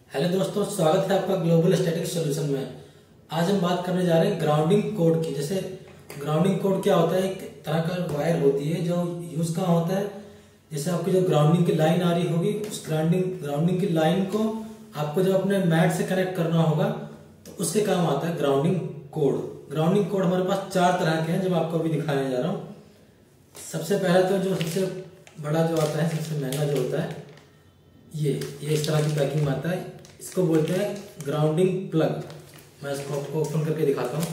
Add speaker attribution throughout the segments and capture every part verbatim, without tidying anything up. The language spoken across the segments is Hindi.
Speaker 1: हेलो दोस्तों, स्वागत है आपका ग्लोबल स्टैटिक सॉल्यूशन में। आज हम बात करने जा रहे हैं ग्राउंडिंग कोड की। जैसे ग्राउंडिंग कोड क्या होता है, एक तरह का वायर होती है जो यूज कहाँ होता है। जैसे आपकी जो ग्राउंडिंग की लाइन आ रही होगी, उस ग्राउंडिंग ग्राउंडिंग की लाइन को आपको जब अपने मैट से कनेक्ट करना होगा तो उसके काम आता है ग्राउंडिंग कोड। ग्राउंडिंग कोड हमारे पास चार तरह के हैं जो मैं आपको अभी दिखाने जा रहा हूँ। सबसे पहला तो जो सबसे बड़ा जो आता है, सबसे महंगा जो होता है, ये ये इस तरह की पैकिंग में आता है। इसको बोलते हैं ग्राउंडिंग प्लग। मैं इसको आपको ओपन करके दिखाता हूँ।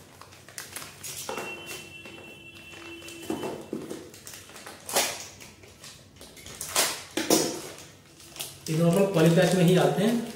Speaker 1: ये नॉर्मल पॉलीपैक में ही आते हैं।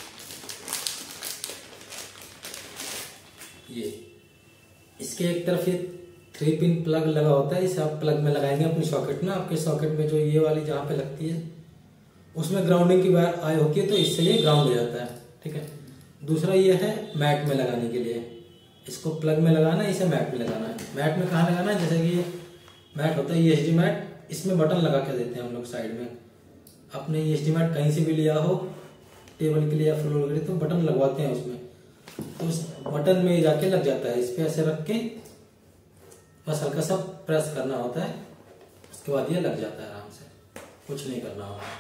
Speaker 1: ये इसके एक तरफ ये थ्री पिन प्लग लगा होता है। इसे आप प्लग में लगाएंगे अपनी सॉकेट में। आपके सॉकेट में जो ये वाली जहाँ पे लगती है उसमें ग्राउंडिंग की वायर आई होती है, तो इससे ये ग्राउंड हो जाता है। ठीक है। दूसरा ये है मैट में लगाने के लिए। इसको प्लग में लगाना है, इसे मैट में लगाना है। मैट में कहाँ लगाना है, जैसे कि ये मैट होता है ई एच डी मैट, इसमें बटन लगा के देते हैं हम लोग साइड में। अपने ई एच डी मैट कहीं से भी लिया हो, टेबल के लिए या फ्लोर के लिए, तो बटन लगवाते हैं उसमें। तो उस बटन में जाके लग जाता है। इस पे ऐसे रख के बस हल्का सा प्रेस करना होता है, उसके बाद ये लग जाता है आराम से, कुछ नहीं करना होगा।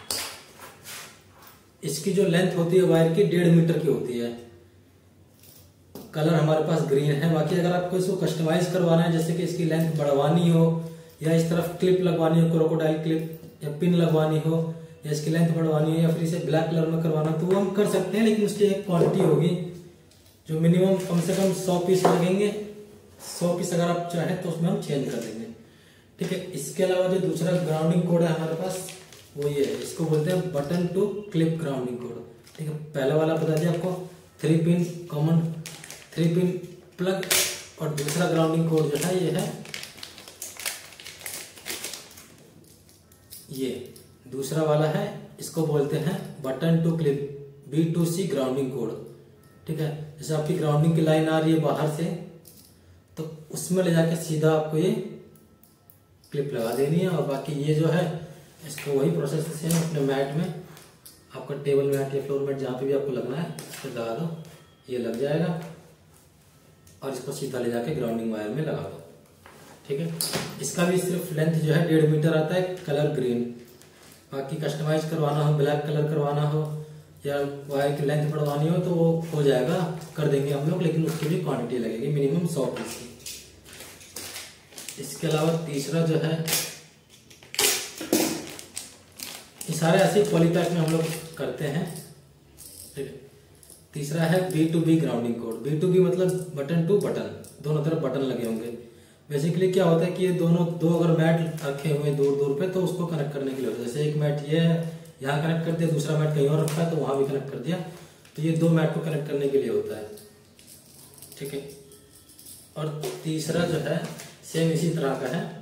Speaker 1: इसकी जो लेंथ होती है वायर की डेढ़ मीटर की होती है। कलर हमारे पास ग्रीन है। बाकी अगर आपको इसको कस्टमाइज करवाना है, जैसे कि इसकी लेंथ बढ़वानी हो या इस तरफ क्लिप लगवानी हो, क्रोकोडाइल क्लिप या पिन लगवानी हो, या इसकी लेंथ बढ़वानी हो, या फिर इसे ब्लैक कलर में करवाना, तो वो हम कर सकते हैं। लेकिन उसकी एक क्वांटिटी होगी जो मिनिमम कम से कम सौ पीस लगेंगे। सौ पीस अगर आप चाहें तो उसमें हम चेंज कर देंगे। ठीक है। इसके अलावा जो दूसरा ग्राउंडिंग कोड है हमारे पास, वो ये है। इसको बोलते हैं button to clip grounding cord. ठीक है। पहला वाला बता दिया आपको, three pin common three pin plug. और दूसरा ग्राउंडिंग कोड जो है ये है, ये दूसरा वाला है। इसको बोलते हैं button to clip B to C grounding cord. ठीक है। जैसे आपकी ग्राउंडिंग की लाइन आ रही है बाहर से, तो उसमें ले जाके सीधा आपको ये क्लिप लगा देनी है। और बाकी ये जो है, इसको वही प्रोसेस से अपने मैट में, आपका टेबल मैट या फ्लोर मैट जहाँ पे भी आपको लगना है, इसको लगा दो, ये लग जाएगा। और इसको सीधा ले जाके ग्राउंडिंग वायर में लगा दो। ठीक है। इसका भी सिर्फ लेंथ जो है डेढ़ मीटर आता है, कलर ग्रीन। बाकी कस्टमाइज करवाना हो, ब्लैक कलर करवाना हो, या वायर की लेंथ बढ़वानी हो, तो वो हो जाएगा, कर देंगे हम लोग। लेकिन उसकी भी क्वांटिटी लगेगी मिनिमम सौ पीस की। इसके अलावा तीसरा जो है, ये सारे ऐसे पॉलीपैक में हम लोग करते हैं। ठीक है। तीसरा है B to B grounding cord. B to B मतलब बटन टू बटन, दोनों तरफ बटन लगे होंगे। बेसिकली क्या होता है कि ये दोनों दो अगर मैट रखे हुए हैं दूर दूर पे, तो उसको कनेक्ट करने के लिए होता है। जैसे एक मैट ये है, यहाँ कनेक्ट कर दिया, दूसरा मैट कहीं और रखा है तो वहां भी कनेक्ट कर दिया, तो ये दो मैट को कनेक्ट करने के लिए होता है। ठीक है। और तीसरा जो है सेम इसी तरह का है।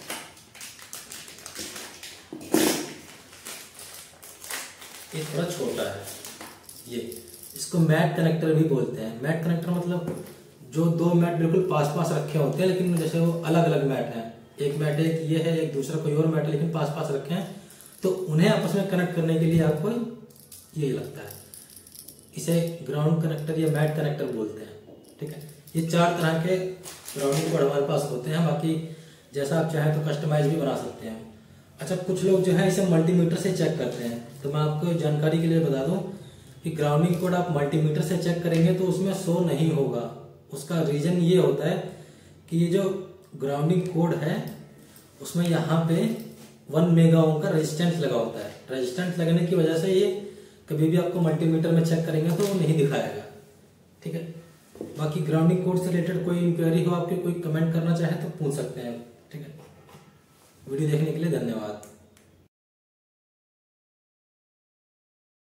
Speaker 1: ये थोड़ा छोटा है। ये इसको मैट कनेक्टर भी बोलते हैं। मैट कनेक्टर मतलब जो दो मैट बिल्कुल पास पास रखे होते हैं, लेकिन जैसे वो अलग अलग मैट हैं। एक मैट एक ये है, एक दूसरा कोई और मैट है, लेकिन पास पास रखे हैं, तो उन्हें आपस में कनेक्ट करने के लिए आपको ये लगता है। इसे ग्राउंड कनेक्टर या मैट कनेक्टर बोलते हैं। ठीक है। ये चार तरह के ग्राउंडिंग कोड हमारे पास होते हैं। बाकी जैसा आप चाहें तो कस्टमाइज भी बना सकते हैं। अच्छा, कुछ लोग जो है इसे मल्टीमीटर से चेक करते हैं, तो मैं आपको जानकारी के लिए बता दूं कि ग्राउंडिंग कोड आप मल्टीमीटर से चेक करेंगे तो उसमें शो नहीं होगा। उसका रीजन ये होता है कि ये जो ग्राउंडिंग कोड है उसमें यहाँ पे वन मेगा ओम का रेजिस्टेंस लगा होता है। रेजिस्टेंस लगने की वजह से ये कभी भी आपको मल्टीमीटर में चेक करेंगे तो वो नहीं दिखाएगा। ठीक है। बाकी ग्राउंडिंग कोड से रिलेटेड कोई इंक्वायरी हो, आपके कोई कमेंट करना चाहे तो पूछ सकते हैं। ठीक है। वीडियो देखने के लिए धन्यवाद।